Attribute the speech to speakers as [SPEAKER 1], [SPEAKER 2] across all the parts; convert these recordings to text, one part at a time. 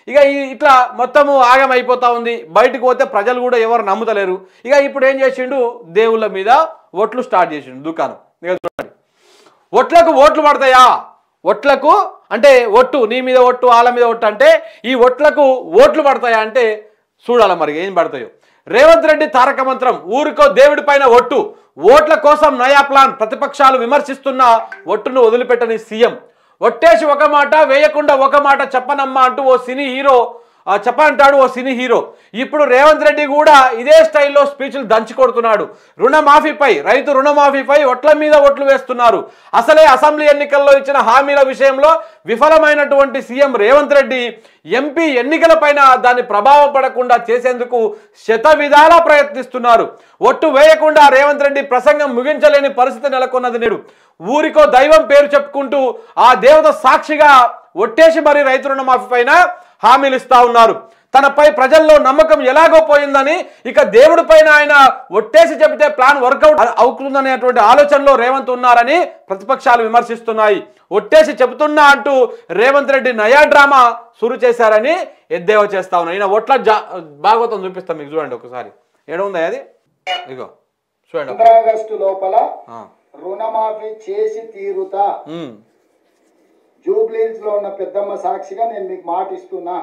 [SPEAKER 1] ఇక ఇట్లా మొత్తము ఆగమైపోతా ఉంది. బయటకు పోతే ప్రజలు కూడా ఎవరు నమ్ముతలేరు. ఇక ఇప్పుడు ఏం చేసిండు, దేవుళ్ళ మీద ఓట్లు స్టార్ట్ చేసిండు దుకాణం. ఇక చూడండి, ఓట్లకు ఓట్లు పడతాయా, ఓట్లకు అంటే ఒట్టు, నీ మీద ఒట్టు వాళ్ళ మీద ఒట్టు అంటే ఈ ఓట్లకు ఓట్లు పడతాయా అంటే చూడాలి మరి ఏం పడతాయో. రేవంత్ రెడ్డి తారక మంత్రం, ఊరికో దేవుడి పైన ఒట్టు, ఓట్ల కోసం నయా ప్లాన్, ప్రతిపక్షాలు విమర్శిస్తున్న ఒట్టును వదిలిపెట్టని సీఎం. ఒట్టేసి ఒక మాట వేయకుండా ఒక మాట చెప్పనమ్మా అంటూ ఓ సినీ హీరో చెప్పంటాడు ఓ సినీ హీరో. ఇప్పుడు రేవంత్ రెడ్డి కూడా ఇదే స్టైల్లో స్పీచ్లు దంచి కొడుతున్నాడు. రుణమాఫీపై, రైతు రుణమాఫీపై ఓట్ల మీద ఓట్లు వేస్తున్నారు. అసలే అసెంబ్లీ ఎన్నికల్లో ఇచ్చిన హామీల విషయంలో విఫలమైనటువంటి సీఎం రేవంత్ రెడ్డి ఎంపీ ఎన్నికలపైన దాని ప్రభావం పడకుండా చేసేందుకు శతవిధాలా ప్రయత్నిస్తున్నారు. ఒట్టు వేయకుండా రేవంత్ రెడ్డి ప్రసంగం ముగించలేని పరిస్థితి నెలకొన్నది నేడు. ఊరికో దైవం పేరు చెప్పుకుంటూ ఆ దేవత సాక్షిగా ఒట్టేసి మరి రైతు రుణమాఫీ పైన హామీలు ఇస్తా ఉన్నారు. తనపై ప్రజల్లో నమ్మకం ఎలాగో పోయిందని ఇక దేవుడి పైన ఆయన ఒట్టేసి చెబితే ప్లాన్ వర్కౌట్ అవుతుందనేటువంటి ఆలోచనలో రేవంత్ ఉన్నారని ప్రతిపక్షాలు విమర్శిస్తున్నాయి. ఒట్టేసి చెబుతున్నా అంటూ రేవంత్ రెడ్డి నయా డ్రామా సురు చేశారని ఎద్దేవా చేస్తా ఉన్నారు. ఈయన ఒట్ల భాగవతం చూపిస్తాం మీకు, చూడండి ఒకసారి. ఏడుందా అది, ఇగో చూడండి.
[SPEAKER 2] ఆగస్టు లోపల రుణమాఫీ చేసి తీరుతా, జూబ్లీహిల్స్ లో ఉన్న పెద్దమ్మ సాక్షిగా నేను మీకు మాట ఇస్తున్నా.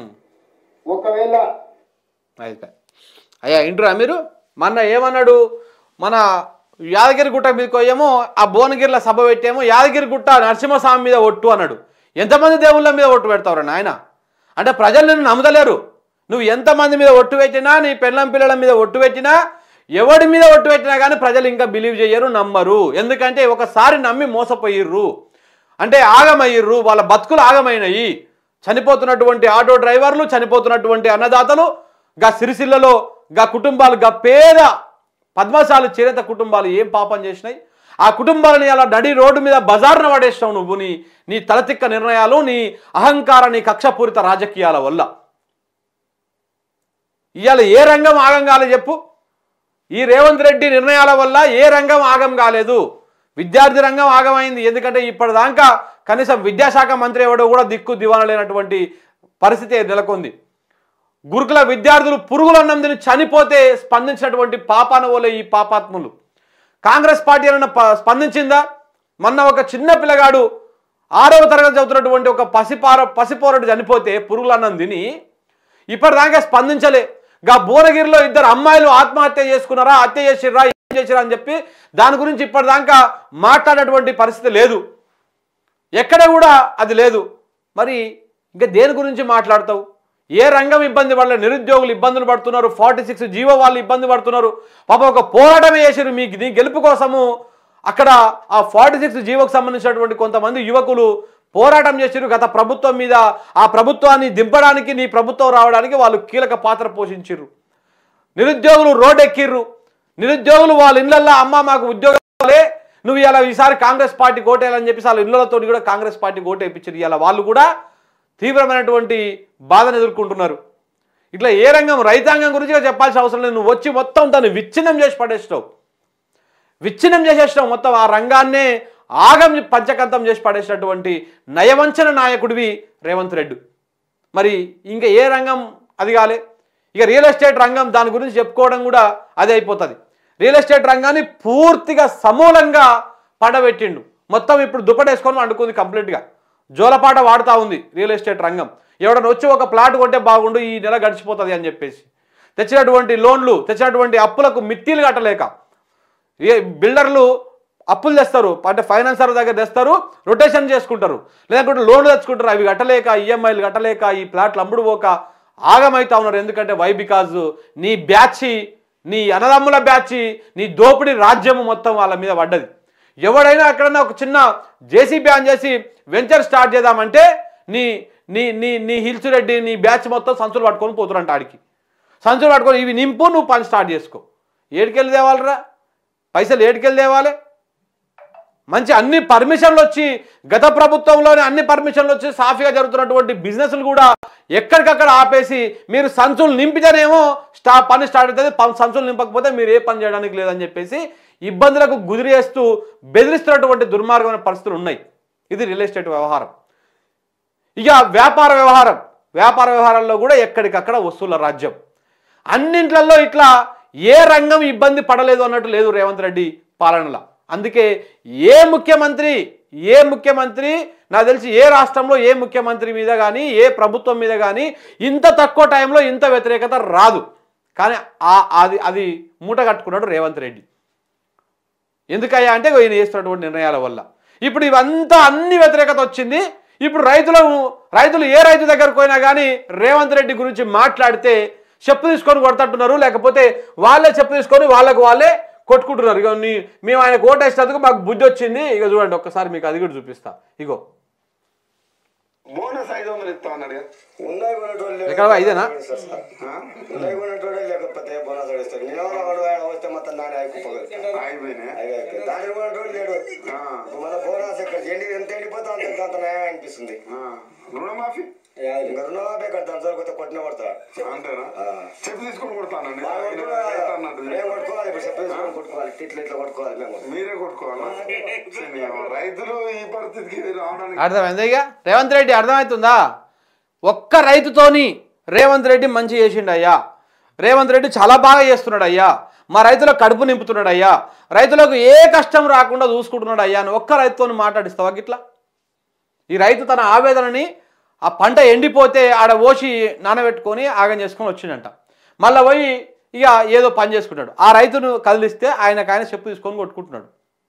[SPEAKER 2] ఒకవేళ
[SPEAKER 1] అయ్యా ఇంటురా మీరు, మొన్న ఏమన్నాడు, మన యాదగిరిగుట్ట మీదకి పోయేమో ఆ భువనగిరిలో సభ పెట్టేమో యాదగిరిగుట్ట నరసింహస్వామి మీద ఒట్టు అన్నాడు. ఎంతమంది దేవుళ్ళ మీద ఒట్టు పెడతావురా నాయన అంటే ప్రజలు నిన్ను నమ్ముతలేరు. నువ్వు ఎంతమంది మీద ఒట్టు పెట్టినా, నీ పెళ్ళం పిల్లల మీద ఒట్టు పెట్టినా, ఎవడి మీద ఒట్టు పెట్టినా కానీ ప్రజలు ఇంకా బిలీవ్ చేయరు, నమ్మరు. ఎందుకంటే ఒకసారి నమ్మి మోసపోయిర్రు, అంటే ఆగమయ్యిర్రు, వాళ్ళ బతుకులు ఆగమైనయి. చనిపోతున్నటువంటి ఆటో డ్రైవర్లు, చనిపోతున్నటువంటి అన్నదాతలు, గా సిరిసిల్లలో గా కుటుంబాలు, గా పేద పద్మశాలి చేనేత కుటుంబాలు ఏం పాపం చేసినాయి? ఆ కుటుంబాలని అలా నడి రోడ్డు మీద బజార్న పడేస్తావు నువ్వు, నీ తలతిక్క నిర్ణయాలు, నీ అహంకార, నీ కక్షపూరిత రాజకీయాల వల్ల. ఇవాళ ఏ రంగం ఆగం కాలేదు చెప్పు? ఈ రేవంత్ రెడ్డి నిర్ణయాల వల్ల ఏ రంగం ఆగం కాలేదు? విద్యార్థి రంగం ఆగమైంది. ఎందుకంటే ఇప్పటిదాకా కనీసం విద్యాశాఖ మంత్రి ఎవడో కూడా దిక్కు దివాన లేనటువంటి పరిస్థితి నెలకొంది. గురుకుల విద్యార్థులు పురుగులన్నం తిని చనిపోతే స్పందించినటువంటి పాపాన వల్ల ఈ పాపాత్ములు. కాంగ్రెస్ పార్టీ ఏమైనా స్పందించిందా? మొన్న ఒక చిన్న పిల్లగాడు 6వ తరగతి చదువుతున్నటువంటి ఒక పసిపోరడు చనిపోతే పురుగులన్నం తిని ఇప్పటిదాకా స్పందించలే. గా భువనగిరిలో 2 అమ్మాయిలు ఆత్మహత్య చేసుకున్నారా, హత్య చేసిర్రా, ఏం చేసిరా అని చెప్పి దాని గురించి ఇప్పటిదాకా మాట్లాడేటువంటి పరిస్థితి లేదు, ఎక్కడ కూడా అది లేదు. మరి ఇంకా దేని గురించి మాట్లాడతావు? ఏ రంగం ఇబ్బంది పడలే, నిరుద్యోగులు ఇబ్బందులు పడుతున్నారు, 46 జీవో వాళ్ళు ఇబ్బంది పడుతున్నారు. పాప ఒక పోరాటమే చేసారు మీకు నీ గెలుపు కోసము. అక్కడ ఆ 46 జీవోకు సంబంధించినటువంటి కొంతమంది యువకులు పోరాటం చేసిరు గత ప్రభుత్వం మీద. ఆ ప్రభుత్వాన్ని దింపడానికి, నీ ప్రభుత్వం రావడానికి వాళ్ళు కీలక పాత్ర పోషించారు. నిరుద్యోగులు రోడ్డు ఎక్కిర్రు. నిరుద్యోగులు వాళ్ళ ఇళ్లల్లో అమ్మ మాకు ఉద్యోగాలే, నువ్వు ఇలా ఈసారి కాంగ్రెస్ పార్టీ ఓటేయాలని చెప్పేసి వాళ్ళ ఇళ్లతో కూడా కాంగ్రెస్ పార్టీ ఓటేపించారు. ఇలా వాళ్ళు కూడా తీవ్రమైనటువంటి బాధను ఎదుర్కొంటున్నారు. ఇట్లా ఏ రంగం, రైతాంగం గురించి చెప్పాల్సిన అవసరం లేదు. నువ్వు వచ్చి మొత్తం దాన్ని విచ్ఛిన్నం చేసి పడేస్తావు, విచ్ఛిన్నం చేసేసినావు మొత్తం. ఆ రంగాన్నే ఆగం పంచకంతం చేసి పడేసినటువంటి నయవంచన నాయకుడివి రేవంత్ రెడ్డి. మరి ఇంకా ఏ రంగం అది కాలే. ఇక రియల్ ఎస్టేట్ రంగం, దాని గురించి చెప్పుకోవడం కూడా అదే అయిపోతుంది. రియల్ ఎస్టేట్ రంగాన్ని పూర్తిగా సమూలంగా పడబెట్టిండు. మొత్తం ఇప్పుడు దుప్పటేసుకొని వండుకుంది కంప్లీట్గా. జోలపాట వాడుతూ ఉంది రియల్ ఎస్టేట్ రంగం. ఎవడన్నా వచ్చి ఒక ప్లాట్ కొంటే బాగుండు, ఈ నెల గడిచిపోతుంది అని చెప్పేసి తెచ్చినటువంటి లోన్లు, తెచ్చినటువంటి అప్పులకు మిట్టీలు కట్టలేక బిల్డర్లు అప్పులు తెస్తారు, అంటే ఫైనాన్సర్ దగ్గర తెస్తారు, రొటేషన్ చేసుకుంటారు, లేదంటే లోన్లు తెచ్చుకుంటారు. అవి కట్టలేక, ఈఎంఐలు కట్టలేక ఈ ప్లాట్లు అమ్ముడు పోక ఆగమవుతా ఉన్నారు. ఎందుకంటే వై బికాజ్ నీ బ్యాచి, నీ అన్నదమ్ముల బ్యాచి, నీ దోపిడీ రాజ్యము మొత్తం వాళ్ళ మీద పడ్డది. ఎవడైనా ఎక్కడన్నా ఒక చిన్న జేసీబీ ఆన్ చేసి వెంచర్ స్టార్ట్ చేద్దామంటే నీ నీ నీ నీ హిల్స్ రెడ్డి, నీ బ్యాచ్ మొత్తం సంచులు పట్టుకొని పోతురంట. ఆడికి సంచులు పట్టుకొని ఇవి నింపు, నువ్వు పని స్టార్ట్ చేసుకో. ఏడికెళ్ళి తేవాలరా పైసలు, ఏడికెళ్ళి తేవాలి? మంచి అన్ని పర్మిషన్లు వచ్చి, గత ప్రభుత్వంలోనే అన్ని పర్మిషన్లు వచ్చి సాఫీగా జరుగుతున్నటువంటి బిజినెస్లు కూడా ఎక్కడికక్కడ ఆపేసి మీరు సంచులు నింపితేనేమో పని స్టార్ట్ అవుతుంది, సంచులు నింపకపోతే మీరు ఏ పని చేయడానికి లేదని చెప్పేసి ఇబ్బందులకు గుదిరేస్తూ బెదిరిస్తున్నటువంటి దుర్మార్గమైన పరిస్థితులు ఉన్నాయి. ఇది రియల్ ఎస్టేట్ వ్యవహారం. ఇక వ్యాపార వ్యవహారం, వ్యాపార వ్యవహారాల్లో కూడా ఎక్కడికక్కడ వస్తువుల రాజ్యం. అన్నింట్లలో ఇట్లా ఏ రంగం ఇబ్బంది పడలేదు అన్నట్టు లేదు రేవంత్ రెడ్డి పాలనలో. అందుకే ఏ ముఖ్యమంత్రి నాకు తెలిసి ఏ రాష్ట్రంలో ఏ ముఖ్యమంత్రి మీద కానీ ఏ ప్రభుత్వం మీద కానీ ఇంత తక్కువ టైంలో ఇంత వ్యతిరేకత రాదు. కానీ అది మూట కట్టుకున్నాడు రేవంత్ రెడ్డి. ఎందుకయ్యా అంటే ఈయన చేస్తున్నటువంటి నిర్ణయాల వల్ల. ఇప్పుడు ఇవంతా అన్ని వ్యతిరేకత వచ్చింది. ఇప్పుడు రైతులు ఏ రైతు దగ్గరకు పోయినా కానీ రేవంత్ రెడ్డి గురించి మాట్లాడితే చెప్పు తీసుకొని కొడతట్టున్నారు, లేకపోతే వాళ్ళే చెప్పు తీసుకొని వాళ్ళే కొట్టుకుంటున్నారు. ఇక మేము ఆయనకు ఓటేసినందుకు మాకు బుద్ధి వచ్చింది. ఇక చూడండి ఒక్కసారి మీకు అది కూడా చూపిస్తా. ఇగో
[SPEAKER 3] బోనస్ 500 ఇస్తా అన్నాడు.
[SPEAKER 1] ఎక్కడ ఇదేనా?
[SPEAKER 3] లేకపోతే బోనస్ ఇస్తాడు. వస్తే మొత్తం దాని మన బోనస్ ఎక్కడ ఎంత ఎండిపోతా అంత న్యాయం అనిపిస్తుంది. రుణమాఫీ రుణమాఫీ కడతాను సార్, కొత్త కొట్టిన పడతా అంతేనా? చెప్పు తీసుకుని కొడతానండి. కొట్టుకోవాలి, ఇప్పుడు చెప్పు తీసుకొని కొట్టుకోవాలి, ఇట్లా కొట్టుకోవాలి, మీరే కొట్టుకోవాలి. రైతులు ఈ పరిస్థితికి రావడానికి
[SPEAKER 1] అర్థమైంది. ఇక రేవంత్ రెడ్డి అర్థమవుతుందా? ఒక్క రైతుతోని రేవంత్ రెడ్డి మంచి చేసిండు అయ్యా. రేవంత్ రెడ్డి చాలా బాగా చేస్తున్నాడు అయ్యా. మా రైతులకు కడుపు నింపుతున్నాడు అయ్యా. రైతులకు ఏ కష్టం రాకుండా చూసుకుంటున్నాడు అయ్యా అని ఒక్క రైతుతో మాట్లాడిస్తావా గిట్లా? ఈ రైతు తన ఆవేదనని ఆ పంట ఎండిపోతే ఆడ ఓసి నానబెట్టుకొని ఆగం చేసుకొని వచ్చిందంట. మళ్ళీ పోయి ఇక ఏదో పని చేసుకుంటాడు. ఆ రైతును కదిలిస్తే ఆయన చెప్పు తీసుకొని కొట్టుకుంటున్నాడు.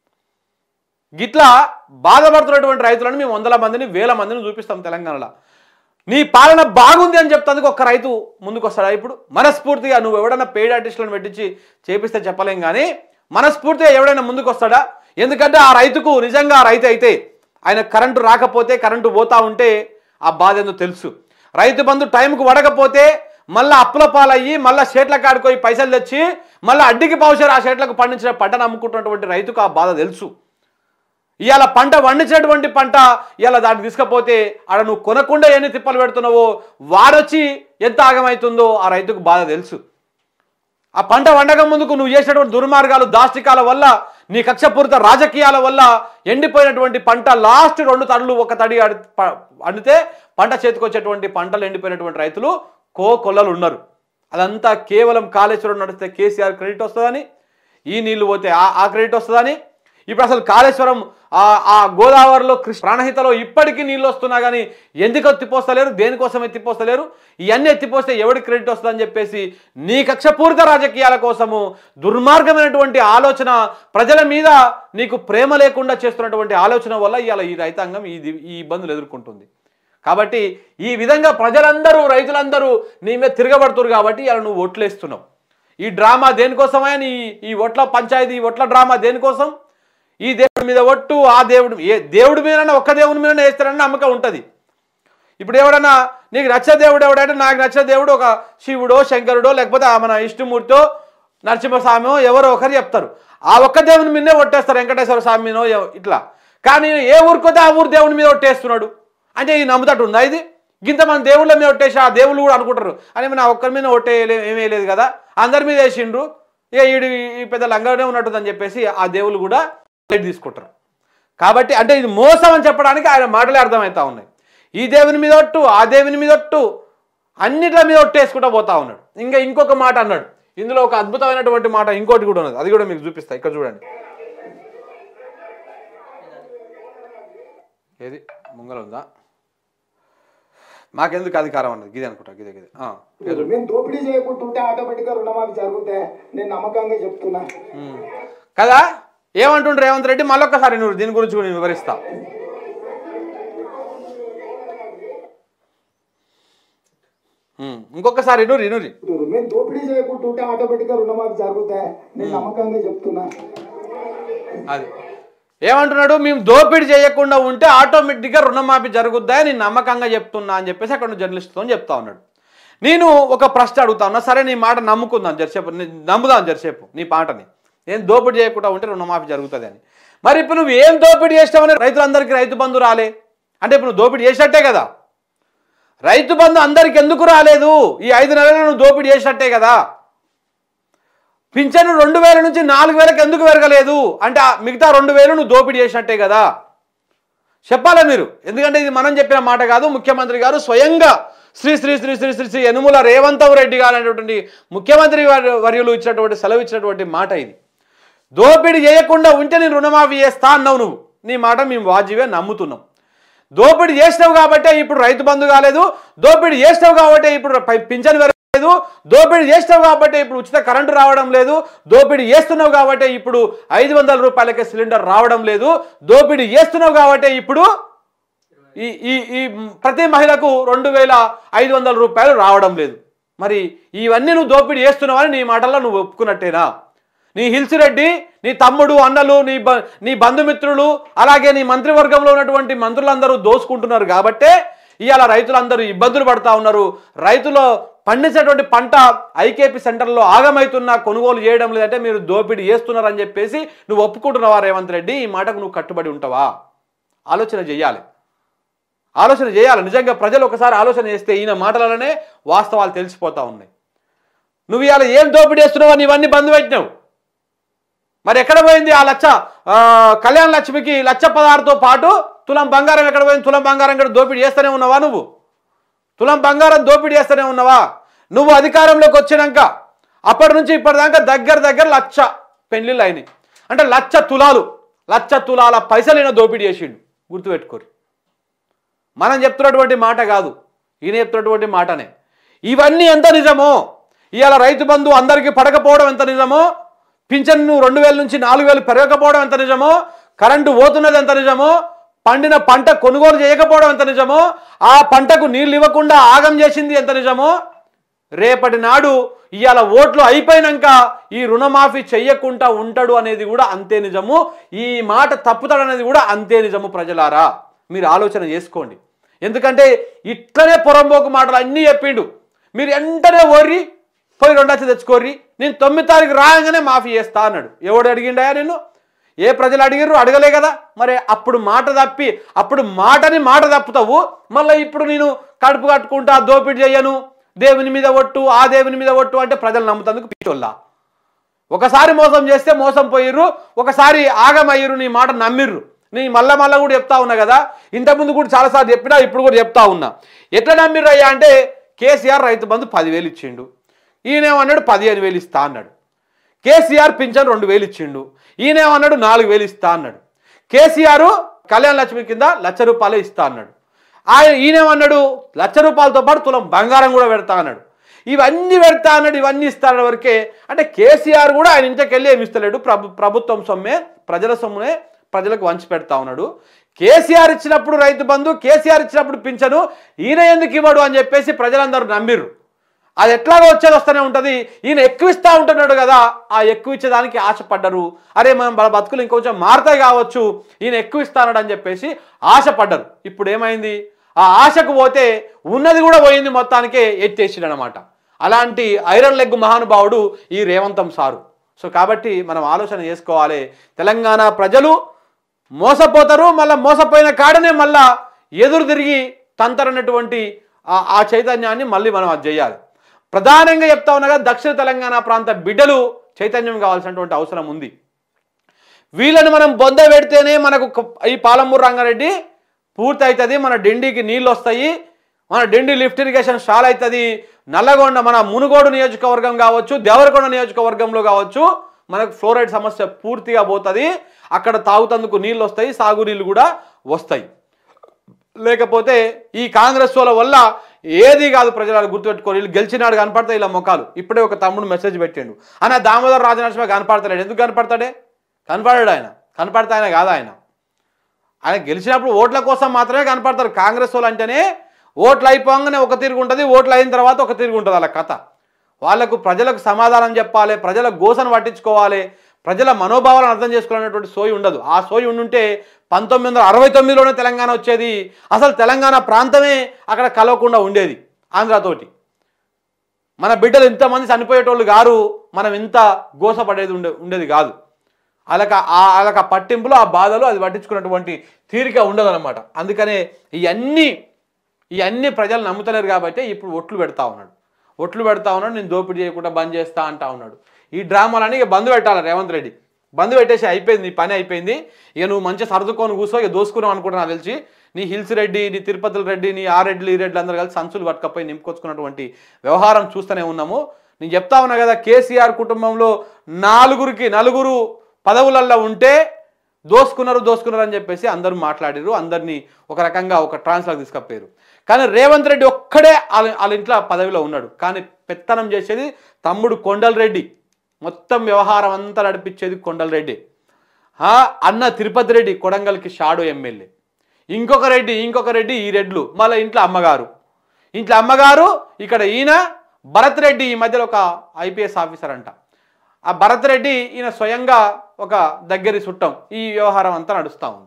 [SPEAKER 1] గిట్లా బాధపడుతున్నటువంటి రైతులను మేము 100 మందిని 1000 మందిని చూపిస్తాం తెలంగాణలో. నీ పాలన బాగుంది అని చెప్తానికి ఒక్క రైతు ముందుకు వస్తాడా? ఇప్పుడు మనస్ఫూర్తిగా నువ్వు ఎవడన్నా పెయిడ్ ఆర్టిస్టులను పెట్టించి చేపిస్తే చెప్పలేం, కానీ మనస్ఫూర్తిగా ఎవడైనా ముందుకు వస్తాడా? ఎందుకంటే ఆ రైతుకు నిజంగా ఆ రైతు అయితే ఆయన కరెంటు రాకపోతే కరెంటు పోతా ఉంటే ఆ బాధ ఏందో తెలుసు. రైతు బంధు టైంకు పడకపోతే మళ్ళీ అప్పుల పాలయ్యి మళ్ళీ షేట్ల కాడుకోయి పైసలు తెచ్చి మళ్ళీ అడ్డికి పౌషారు ఆ షేట్లకు పండించిన పంటను అమ్ముకుంటున్నటువంటి రైతుకు ఆ బాధ తెలుసు. ఇవాళ పంట పండించినటువంటి పంట ఇవాళ దాన్ని తీసుకపోతే ఆడ నువ్వు కొనకుండా ఎన్ని తిప్పలు పెడుతున్నావో వాడొచ్చి ఎంత ఆగమవుతుందో ఆ రైతుకు బాధ తెలుసు. ఆ పంట వండక ముందుకు నువ్వు చేసినటువంటి దుర్మార్గాలు దాష్టికాల వల్ల నీ కక్షపూరిత రాజకీయాల వల్ల ఎండిపోయినటువంటి పంట లాస్ట్ 2 తడులు ఒక తడి అండితే పంట చేతికొచ్చేటువంటి పంటలు ఎండిపోయినటువంటి రైతులు కొల్లలు ఉన్నారు. అదంతా కేవలం కాళేశ్వరం నడిస్తే కేసీఆర్ క్రెడిట్ వస్తుందని, ఈ నీళ్లు పోతే ఆ క్రెడిట్ వస్తుందని. ఇప్పుడు అసలు కాళేశ్వరం ఆ గోదావరిలో ప్రాణహితలో ఇప్పటికీ నీళ్ళు వస్తున్నా కానీ ఎందుకు ఎత్తిపోస్తలేరు, దేనికోసం ఎత్తిపోస్తలేరు, ఇవన్నీ ఎత్తిపోస్తే ఎవరికి క్రెడిట్ వస్తుందని చెప్పేసి నీ కక్షపూరిత రాజకీయాల కోసము దుర్మార్గమైనటువంటి ఆలోచన, ప్రజల మీద నీకు ప్రేమ లేకుండా చేస్తున్నటువంటి ఆలోచన వల్ల ఇవాళ ఈ రైతాంగం ఈ ఇబ్బందులు ఎదుర్కొంటుంది. కాబట్టి ఈ విధంగా ప్రజలందరూ రైతులందరూ నీ మీద తిరగబడుతున్నారు. కాబట్టి ఇవాళ నువ్వు ఓట్లేస్తున్నావు. ఈ డ్రామా దేనికోసమే? ఈ ఓట్ల పంచాయతీ, ఈ ఓట్ల డ్రామా దేనికోసం? ఈ దేవుడి మీద ఒట్టు, ఆ దేవుడి దేవుడి మీదనే ఒక్క దేవుడి మీదనే వేస్తారని నమ్మకం ఉంటుంది. ఇప్పుడు ఎవడన్నా నీకు నచ్చే దేవుడు ఎవడంటే నాకు నచ్చే దేవుడు ఒక శివుడో శంకరుడో లేకపోతే మన ఇష్టమూర్తితో నరసింహస్వామిో ఎవరో ఒకరు చెప్తారు. ఆ ఒక్క దేవుని మీదనే ఒట్టేస్తారు, వెంకటేశ్వర స్వామినో ఇట్లా. కానీ ఏ ఊరికోతే ఆ ఊరు దేవుని మీద ఒట్టేస్తున్నాడు అంటే ఈ నమ్ముతట్టు ఉందా? ఇది ఇంతమంది దేవుళ్ళ మీద ఒట్టేసి ఆ దేవుళ్ళు కూడా అనుకుంటారు అని నా ఒక్కరి మీద ఏమీ లేదు కదా, అందరి మీద వేసిండ్రు, ఇక ఈ పెద్ద లంగానే ఉన్నట్టుందని చెప్పేసి ఆ దేవుళ్ళు కూడా తీసుకుంటారు. కాబట్టి అంటే ఇది మోసం అని చెప్పడానికి ఆయన మాటలే అర్థమవుతా ఉన్నాయి. ఈ దేవుని మీద ఒట్టు, ఆ దేవుని మీద ఒట్టు, అన్నిట్ల మీద ఒట్టేసుకుంటూ పోతా ఉన్నాడు. ఇంకొక మాట అన్నాడు. ఇందులో ఒక అద్భుతమైనటువంటి మాట ఇంకోటి కూడా ఉన్నది, అది కూడా మీకు చూపిస్తా. ఇక్కడ చూడండి, ఏది ముంగల ఉందా? మాకెందుకు అధికారం అన్నది గిదే అనుకుంటా, గిదే
[SPEAKER 2] మేము దోపిడీ చేయకుంటుంటే ఆటోమేటిక్గా రుణమాఫీ జరుగుతాయి, నేను నమ్మకంగా చెప్తున్నా
[SPEAKER 1] కదా. ఏమంటుండ్రు రేవంత్ రెడ్డి? మళ్ళొక్కసారి నువ్వు దీని గురించి కూడా వివరిస్తా. ఇంకొకసారి
[SPEAKER 2] మేము దోపిడీ చేయకుంటుంటే ఆటోమేటిక్గా రుణమాఫీ జరుగుతాయి, నేను నమ్మకంగా చెప్తున్నా.
[SPEAKER 1] అది ఏమంటున్నాడు? మేము దోపిడీ చేయకుండా ఉంటే ఆటోమేటిక్గా రుణమాఫీ జరుగుద్దాయని నేను నమ్మకంగా చెప్తున్నా అని చెప్పేసి అక్కడ జర్నలిస్ట్తో చెప్తా ఉన్నాడు. నేను ఒక ప్రశ్న అడుగుతా ఉన్నా, సరే నీ మాట నమ్ముకుందాం జరసేపు, నమ్ముదాం జరసేపు నీ పాటని. నేను దోపిడీ చేయకుండా ఉంటే రుణమాఫీ జరుగుతుంది అని. మరి ఇప్పుడు నువ్వు ఏం దోపిడీ చేస్తావని రైతులందరికీ రైతు బంధు రాలే అంటే ఇప్పుడు నువ్వు దోపిడీ చేసినట్టే కదా. రైతు బంధు అందరికి ఎందుకు రాలేదు? ఈ 5 నెలలు నువ్వు దోపిడీ చేసినట్టే కదా. పింఛను 2000 నుంచి 4000కి ఎందుకు పెరగలేదు అంటే మిగతా 2000 నువ్వు దోపిడీ చేసినట్టే కదా. చెప్పాలా మీరు? ఎందుకంటే ఇది మనం చెప్పిన మాట కాదు, ముఖ్యమంత్రి గారు శ్రీ శ్రీ శ్రీ శ్రీ శ్రీ శ్రీ యనుమల రేవంత్ రెడ్డి గారు అనేటువంటి ముఖ్యమంత్రి వర్యులు ఇచ్చినటువంటి సెలవు ఇచ్చినటువంటి మాట ఇది. దోపిడీ చేయకుండా ఉంటే నేను రుణమాఫీ చేస్తా అన్నావు నువ్వు. నీ మాట మేము వాజివే నమ్ముతున్నాం. దోపిడీ చేసినావు కాబట్టే ఇప్పుడు రైతు బంధు కాలేదు, దోపిడీ చేసినావు కాబట్టే ఇప్పుడు పింఛన్ పెరగలేదు, దోపిడీ చేసినావు కాబట్టే ఇప్పుడు ఉచిత కరెంటు రావడం లేదు, దోపిడీ చేస్తున్నావు కాబట్టే ఇప్పుడు 500 రూపాయలకే సిలిండర్ రావడం లేదు, దోపిడీ చేస్తున్నావు కాబట్టే ఇప్పుడు ఈ ప్రతి మహిళకు 2500 రూపాయలు రావడం లేదు. మరి ఇవన్నీ నువ్వు దోపిడీ చేస్తున్నావని నీ మాటల్లో నువ్వు ఒప్పుకున్నట్టేనా? నీ హిల్స్ రెడ్డి, నీ తమ్ముడు, అన్నలు, నీ బంధుమిత్రులు, అలాగే నీ మంత్రివర్గంలో ఉన్నటువంటి మంత్రులందరూ దోసుకుంటున్నారు కాబట్టే ఇవాళ రైతులందరూ ఇబ్బందులు పడతా ఉన్నారు. రైతులు పండించినటువంటి పంట ఐకేపీ సెంటర్లో ఆగమైతున్నా కొనుగోలు చేయడం లేదంటే మీరు దోపిడీ చేస్తున్నారని చెప్పేసి నువ్వు ఒప్పుకుంటున్నావా రేవంత్ రెడ్డి? ఈ మాటకు నువ్వు కట్టుబడి ఉంటావా? ఆలోచన చేయాలి. నిజంగా ప్రజలు ఒకసారి ఆలోచన చేస్తే ఈయన మాటలలోనే వాస్తవాలు తెలిసిపోతా ఉన్నాయి. నువ్వు ఇవాళ ఏం దోపిడీ చేస్తున్నావు అని ఇవన్నీ బంద్ పెట్టినావు. మరి ఎక్కడ పోయింది ఆ కళ్యాణ లక్ష్మికి 1,16,000తో పాటు తులం బంగారం ఎక్కడ పోయింది? తులం బంగారం ఇక్కడ దోపిడీ చేస్తూనే ఉన్నావా నువ్వు? తులం బంగారం దోపిడీ చేస్తూనే ఉన్నావా నువ్వు? అధికారంలోకి వచ్చినాక అప్పటి నుంచి ఇప్పటిదాకా దగ్గర 1,00,000 పెళ్లిళ్ళు అయినాయి. అంటే 1,00,000 తులాల పైసలు ఈయన దోపిడీ చేసిండు. గుర్తుపెట్టుకోరు. మనం చెప్తున్నటువంటి మాట కాదు, ఈయన చెప్తున్నటువంటి మాటనే. ఇవన్నీ ఎంత నిజమో, ఇవాళ రైతు బంధు అందరికీ పడకపోవడం ఎంత నిజమో, పింఛన్ను 2,000 నుంచి 4,000 పెరగకపోవడం ఎంత నిజమో, కరెంటు పోతున్నది ఎంత నిజమో, పండిన పంట కొనుగోలు చేయకపోవడం ఎంత నిజమో, ఆ పంటకు నీళ్ళు ఇవ్వకుండా ఆగం చేసింది ఎంత నిజమో, రేపటి నాడు ఇవాళ ఓట్లు అయిపోయినాక ఈ రుణమాఫీ చెయ్యకుండా ఉంటాడు అనేది కూడా అంతే నిజము. ఈ మాట తప్పుతాడనేది కూడా అంతే నిజము. ప్రజలారా మీరు ఆలోచన చేసుకోండి. ఎందుకంటే ఇట్లనే పొరంబోకు మాటలు అన్నీ చెప్పిండు. మీరు వెంటనే ఓర్రి పోయి 2 లక్షలు తెచ్చుకోర్రి, నేను 9 తారీఖు రాగానే మాఫీ చేస్తా అన్నాడు. ఎవడు అడిగిండా నిన్ను? ఏ ప్రజలు అడిగిర్రు? అడగలే కదా. మరి అప్పుడు మాట తప్పుతావు. మళ్ళీ ఇప్పుడు నేను కడుపు కట్టుకుంటా, దోపిడీ చేయను, దేవుని మీద ఒట్టు, ఆ దేవుని మీద ఒట్టు అంటే ప్రజలు నమ్ముతందుకు పిచ్చోళ్ళ. ఒకసారి మోసం చేస్తే మోసం పోయిర్రు, ఒకసారి ఆగమయ్యిర్రు, నీ మాట నమ్మిర్రు. నేను మళ్ళా కూడా చెప్తా ఉన్నా కదా, ఇంతకుముందు కూడా చాలాసార్లు చెప్పినా, ఇప్పుడు కూడా చెప్తా ఉన్నా. ఎట్లా నమ్మిర్రు అయ్యా అంటే, కేసీఆర్ రైతు బంధు 10,000 ఇచ్చిండు, ఈయనేమన్నాడు 15,000 ఇస్తా అన్నాడు. కేసీఆర్ పింఛన్ 2,000 ఇచ్చిండు, ఈయనేమన్నాడు 4,000 ఇస్తా అన్నాడు. కేసీఆర్ కళ్యాణ లక్ష్మి కింద 1,00,000 రూపాయలు ఇస్తా అన్నాడు. ఈయనేమన్నాడు 1,00,000 రూపాయలతో పాటు తులం బంగారం కూడా పెడతా అన్నాడు. ఇవన్నీ పెడతా అన్నాడు, ఇవన్నీ ఇస్తాడు వరకే. అంటే కేసీఆర్ కూడా ఆయన ఇంటికి వెళ్ళి ఏమి ఇస్తలేడు, ప్రభుత్వం సొమ్మే, ప్రజల సొమ్మునే ప్రజలకు వంచి పెడతా ఉన్నాడు. కేసీఆర్ ఇచ్చినప్పుడు రైతు బంధు, కేసీఆర్ ఇచ్చినప్పుడు పింఛను, ఈయన ఎందుకు ఇవ్వడు అని చెప్పేసి ప్రజలందరూ నమ్మిర్రు. అది ఎట్లాగో వచ్చేది వస్తూనే ఉంటుంది. ఈయన ఎక్కువ ఇస్తూ ఉంటున్నాడు కదా, ఆ ఎక్కువ ఇచ్చేదానికి ఆశపడ్డరు. అరే మనం బతుకులు ఇంకొంచెం మారుతాయి కావచ్చు, ఈయన ఎక్కువ ఇస్తానడు అని చెప్పేసి ఆశపడ్డరు. ఇప్పుడు ఏమైంది? ఆ ఆశకు పోతే ఉన్నది కూడా పోయింది, మొత్తానికే ఎత్తేసిండు అనమాట. అలాంటి ఐరన్ లెగ్ మహానుభావుడు ఈ రేవంతం సారు. సో కాబట్టి మనం ఆలోచన చేసుకోవాలి. తెలంగాణ ప్రజలు మోసపోతారు, మళ్ళీ మోసపోయిన కాడనే మళ్ళా ఎదురు తిరిగి తంతరన్నటువంటి ఆ చైతన్యాన్ని మళ్ళీ మనం అది చేయాలి. ప్రధానంగా చెప్తా ఉన్నగా దక్షిణ తెలంగాణ ప్రాంత బిడ్డలు చైతన్యం కావాల్సినటువంటి అవసరం ఉంది. వీళ్ళని మనం బొంద పెడితేనే మనకు ఈ పాలమూరు రంగారెడ్డి పూర్తి అవుతుంది, మన డిండికి నీళ్ళు వస్తాయి, మన డిండి లిఫ్ట్ ఇరిగేషన్ స్టాల్ అవుతుంది, నల్లగొండ మన మునుగోడు నియోజకవర్గం కావచ్చు, దేవరకొండ నియోజకవర్గంలో కావచ్చు మనకు ఫ్లోరైడ్ సమస్య పూర్తిగా పోతుంది. అక్కడ తాగుతందుకు నీళ్ళు వస్తాయి, సాగునీళ్ళు కూడా వస్తాయి. లేకపోతే ఈ కాంగ్రెస్ వాళ్ళ వల్ల ఏది కాదు. ప్రజలు గుర్తుపెట్టుకోవాలి, వీళ్ళు గెలిచినాడు కనపడతాయి ఇలా ముఖాలు. ఇప్పుడే ఒక తమ్ముడు మెసేజ్ పెట్టాడు, అన్న దామోదర్ రాజనరసింహ కనపడతాడు. ఎందుకు కనపడతాడే? కనపడాడు ఆయన, కనపడతా ఆయన కాదు. ఆయన గెలిచినప్పుడు ఓట్ల కోసం మాత్రమే కనపడతారు. కాంగ్రెస్ వాళ్ళు అంటేనే ఓట్లు అయిపోగానే ఒక తిరుగు ఉంటుంది, ఓట్లు అయిన తర్వాత ఒక తిరుగు ఉంటుంది వాళ్ళ కథ. వాళ్ళకు ప్రజలకు సమాధానం చెప్పాలి, ప్రజల గోసను పట్టించుకోవాలి, ప్రజల మనోభావాలను అర్థం చేసుకోవాలనేటువంటి సోయి ఉండదు. ఆ సోయి ఉండుంటే 1969లోనే తెలంగాణ వచ్చేది. అసలు తెలంగాణ ప్రాంతమే అక్కడ కలవకుండా ఉండేది ఆంధ్రతోటి. మన బిడ్డలు ఇంతమంది చనిపోయేటోళ్ళు గారు, మనం ఇంత గోసపడేది ఉండేది కాదు. వాళ్ళకి ఆ పట్టింపులు, ఆ బాధలు అది పట్టించుకున్నటువంటి తీరిక ఉండదు అనమాట. అందుకనే ఇవన్నీ ప్రజలు నమ్ముతలేరు కాబట్టి ఇప్పుడు ఒట్లు పెడతా ఉన్నాడు. నేను దోపిడీ చేయకుండా బంద్ చేస్తా అంటా ఉన్నాడు. ఈ డ్రామాలని ఇక బంద్ పెట్టాలి రేవంత్ రెడ్డి. బంద్ పెట్టేసి అయిపోయింది, నీ పని అయిపోయింది. ఇక నువ్వు మంచిగా సర్దుకొని కూర్చో, ఇక దోసుకున్నావు అనుకుంటున్నా తెలిసి. నీ హిల్స్ రెడ్డి, నీ తిరుపతి రెడ్డి, నీ ఆ రెడ్డి ఈ రెడ్డి అందరూ కలిసి సంచులు పట్టుకపోయి నింపుకొచ్చుకున్నటువంటి వ్యవహారం చూస్తూనే ఉన్నాము. నేను చెప్తా ఉన్నా కదా, కేసీఆర్ కుటుంబంలో నలుగురు పదవులల్లో ఉంటే దోసుకున్నారు అని చెప్పేసి అందరూ మాట్లాడారు. అందరినీ ఒక రకంగా ఒక ట్రాన్స్లోకి తీసుకపోయారు. కానీ రేవంత్ రెడ్డి ఒక్కడే వాళ్ళ ఇంట్లో పదవిలో ఉన్నాడు. కానీ పెత్తనం చేసేది తమ్ముడు కొండలరెడ్డి, మొత్తం వ్యవహారం అంతా నడిపించేది కొండలరెడ్డి. అన్న తిరుపతి రెడ్డి కొడంగల్కి షాడో ఎమ్మెల్యే, ఇంకొక రెడ్డి ఈ రెడ్లు, మళ్ళీ ఇంట్లో అమ్మగారు ఇక్కడ ఈయన భరత్ రెడ్డి, ఈ మధ్యలో ఒక ఐపీఎస్ ఆఫీసర్ అంట. ఆ భరత్ రెడ్డి ఈయన స్వయంగా ఒక దగ్గరి చుట్టం. ఈ వ్యవహారం అంతా నడుస్తూ ఉంది.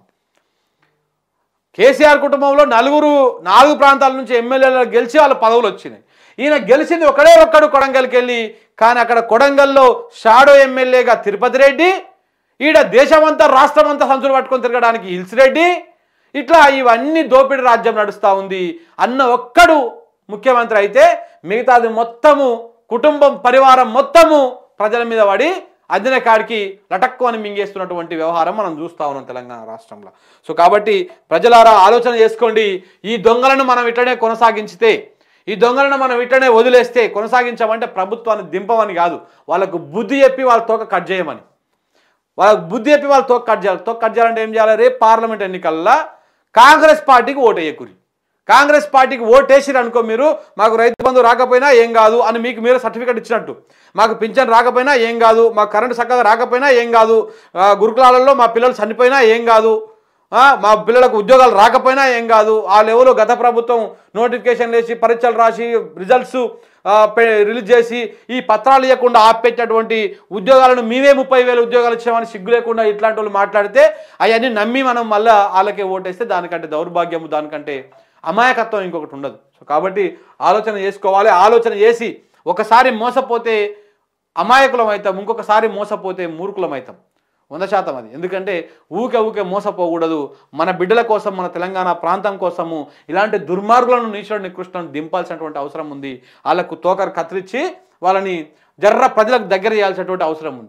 [SPEAKER 1] కేసీఆర్ కుటుంబంలో 4 ప్రాంతాల నుంచి ఎమ్మెల్యేలు గెలిచి వాళ్ళ పదవులు వచ్చినాయి. ఈయన గెలిచింది ఒక్కడు కొడంగల్కి వెళ్ళి. కానీ అక్కడ కొడంగల్లో షాడో ఎమ్మెల్యేగా తిరుపతి రెడ్డి, ఈడ దేశమంతా రాష్ట్రమంతా సంచులు పట్టుకొని తిరగడానికి హిల్స్ రెడ్డి. ఇట్లా ఇవన్నీ దోపిడీ రాజ్యం నడుస్తూ ఉంది. అన్న ఒక్కడు ముఖ్యమంత్రి అయితే మిగతాది మొత్తము కుటుంబం పరివారం మొత్తము ప్రజల మీద పడి అదిన కాడికి లటక్కు అని మింగేస్తున్నటువంటి వ్యవహారం మనం చూస్తూ ఉన్నాం తెలంగాణ రాష్ట్రంలో. సో కాబట్టి ప్రజలారా ఆలోచన చేసుకోండి. ఈ దొంగలను మనం ఇట్లనే కొనసాగించితే, ఈ దొంగలను మనం ఇట్లనే వదిలేస్తే, కొనసాగించామంటే ప్రభుత్వాన్ని దింపమని కాదు, వాళ్ళకు బుద్ధి చెప్పి వాళ్ళ తోక కట్ చేయమని. వాళ్ళకు బుద్ధి చెప్పి వాళ్ళు తోక కట్ చేయాలి. తోక కట్ చేయాలంటే ఏం చేయాలి? రేపు పార్లమెంట్ ఎన్నికల్లో కాంగ్రెస్ పార్టీకి ఓటేయకురి. కాంగ్రెస్ పార్టీకి ఓటేసిరు అనుకో, మీరు మాకు రైతు బంధు రాకపోయినా ఏం కాదు అని మీకు మీరు సర్టిఫికేట్ ఇచ్చినట్టు, మాకు పింఛన్ రాకపోయినా ఏం కాదు, మాకు కరెంటు చక్కగా రాకపోయినా ఏం కాదు, గురుకులాలలో మా పిల్లలు చనిపోయినా ఏం కాదు, మా పిల్లలకు ఉద్యోగాలు రాకపోయినా ఏం కాదు, ఆ లెవెల్లో గత ప్రభుత్వం నోటిఫికేషన్ వేసి పరీక్షలు రాసి రిజల్ట్స్ రిలీజ్ చేసి ఈ పత్రాలు ఇవ్వకుండా ఆపెట్టేటువంటి ఉద్యోగాలను మేమే 30,000 ఉద్యోగాలు ఇచ్చామని సిగ్గు లేకుండా ఇట్లాంటి వాళ్ళు మాట్లాడితే అవన్నీ నమ్మి మనం మళ్ళీ వాళ్ళకే ఓటేస్తే దానికంటే దౌర్భాగ్యము, దానికంటే అమాయకత్వం ఇంకొకటి ఉండదు. సో కాబట్టి ఆలోచన చేసుకోవాలి. ఆలోచన చేసి ఒకసారి మోసపోతే అమాయకులం అవుతాం, ఇంకొకసారి మోసపోతే మూర్ఖులం అవుతాం. 100% అది. ఎందుకంటే ఊకే మోసపోకూడదు. మన బిడ్డల కోసం, మన తెలంగాణ ప్రాంతం కోసము ఇలాంటి దుర్మార్గులను నీచులను నికృష్టులను దింపాల్సినటువంటి అవసరం ఉంది. వాళ్ళకు తోకరు కత్తిరించి వాళ్ళని ప్రజలకు దగ్గర చేయాల్సినటువంటి అవసరం ఉంది.